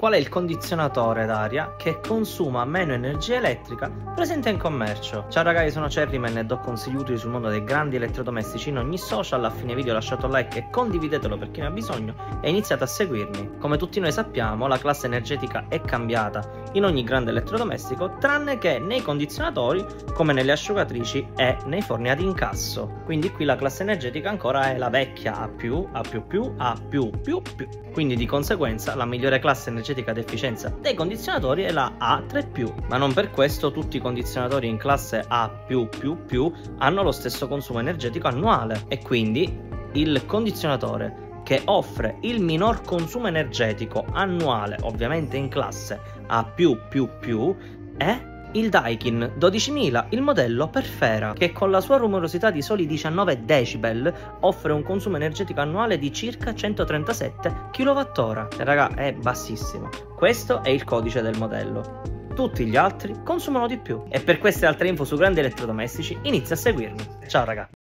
Qual è il condizionatore d'aria che consuma meno energia elettrica presente in commercio? Ciao ragazzi, sono Cherryman e do consigli utili sul mondo dei grandi elettrodomestici in ogni social. A fine video lasciate un like e condividetelo per chi ne ha bisogno e iniziate a seguirmi. Come tutti noi sappiamo, la classe energetica è cambiata in ogni grande elettrodomestico, tranne che nei condizionatori, come nelle asciugatrici e nei forni ad incasso. Quindi qui la classe energetica ancora è la vecchia A+, A++, A++++. Quindi di conseguenza la migliore classe energetica ad efficienza dei condizionatori è la A3+, ma non per questo tutti i condizionatori in classe A++ hanno lo stesso consumo energetico annuale, e quindi il condizionatore che offre il minor consumo energetico annuale, ovviamente in classe A++, è il Daikin 12000, il modello per Fera, che con la sua rumorosità di soli 19 decibel offre un consumo energetico annuale di circa 137 kWh. Raga, è bassissimo. Questo è il codice del modello. Tutti gli altri consumano di più. E per queste altre info su grandi elettrodomestici inizia a seguirmi. Ciao raga.